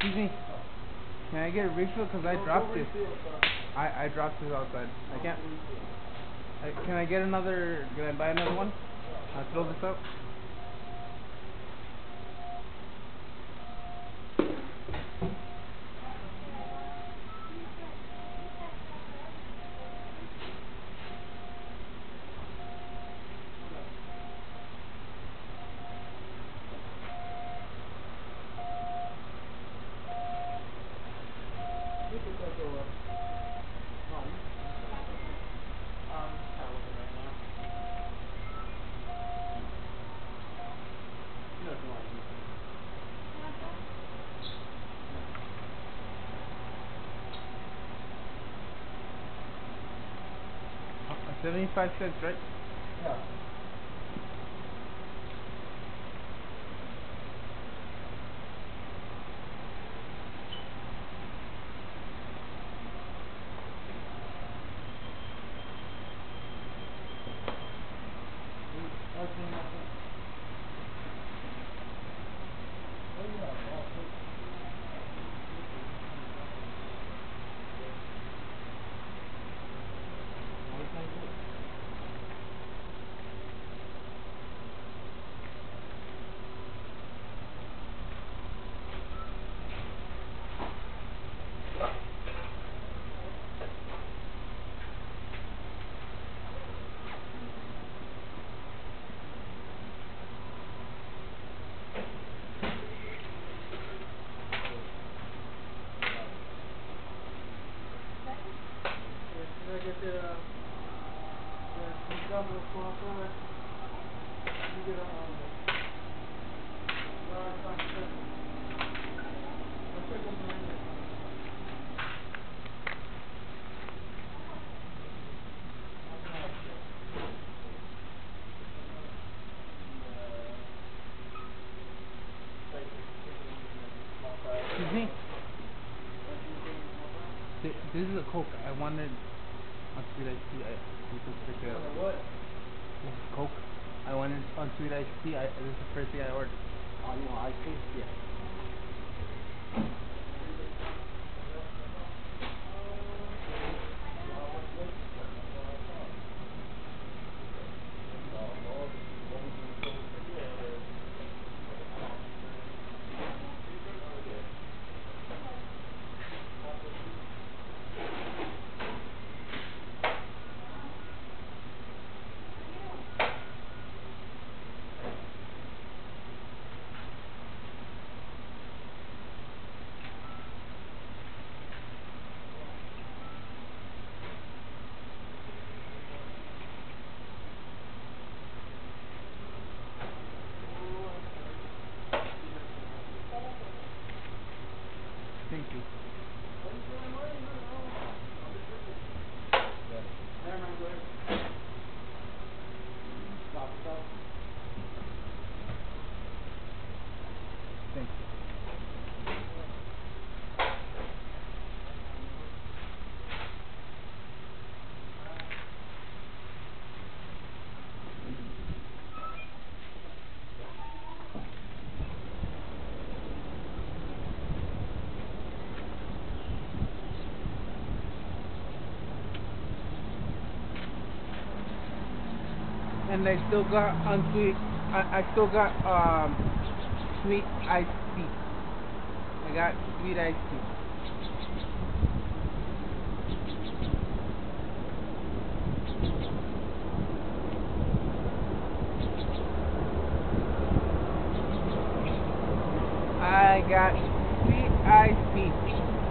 Excuse me. Can I get a refill? Cause I dropped it. I dropped this outside. I can't. Can I get another? Can I buy another one? I'll throw this up. $0.75, right? Yeah. Get the double small size. You get a large box. I'll take them right now. Excuse me. This is a Coke. I wanted unsweet iced tea. You can pick it up. What? This is Coke. I wanted unsweet iced tea. This is the first thing I ordered. Oh, you want iced tea? Yeah. Thank you. Thank you. And I still got unsweet. I still got sweet iced tea. I got sweet iced tea. I got sweet iced tea.